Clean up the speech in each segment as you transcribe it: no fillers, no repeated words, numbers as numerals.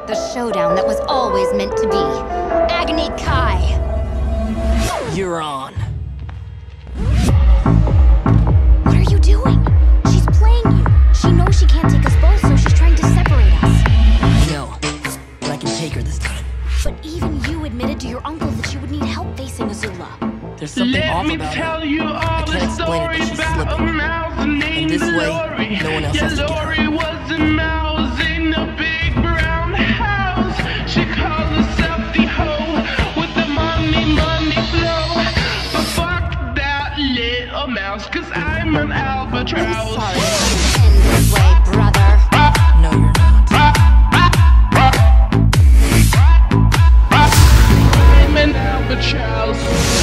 the showdown that was always meant to be. Agony Kai. You're on. What are you doing? She's playing you. She knows she can't take us both, so she's trying to separate us. I know, but I can take her this time. But even you admitted to your uncle that she would need help facing Azula. There's something off about her. I can't explain it, but she's slipping. And this way, no one else has to get her. Was a mouse in a big brown house. She called herself the hoe with the money flow. But fuck that little mouse, 'cause I'm an albatross. I'm sorry it has to end this way, brother. No, you're not. I'm an albatross.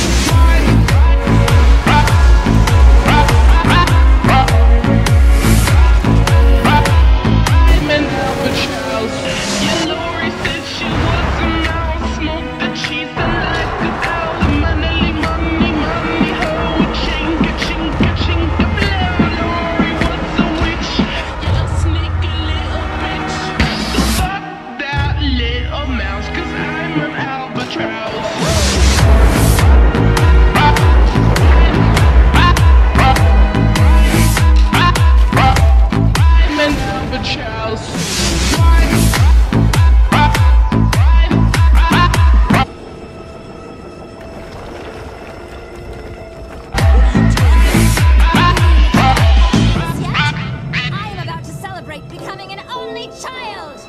Becoming an only child!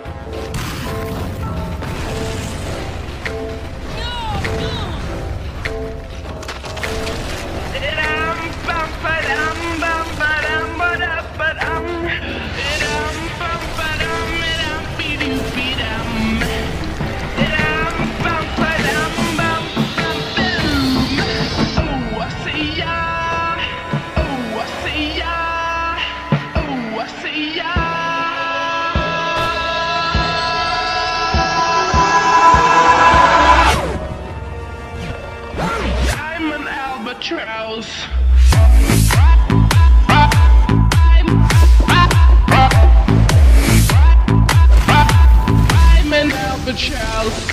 Albatross. I'm an albatross.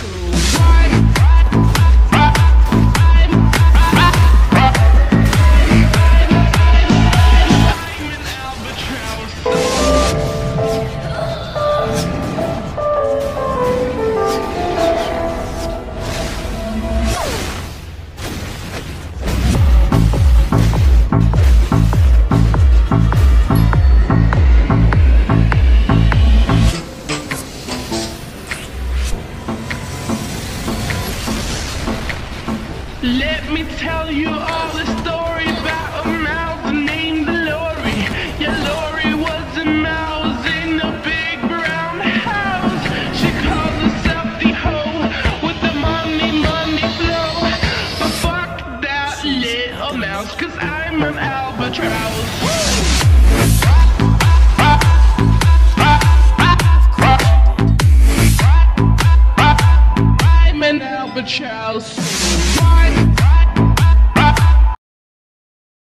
Let me tell you all the story about a mouse named Lori. Yeah, Lori was a mouse in a big brown house. She called herself the hoe with the money flow. But fuck that little mouse, 'cause I'm an albatross.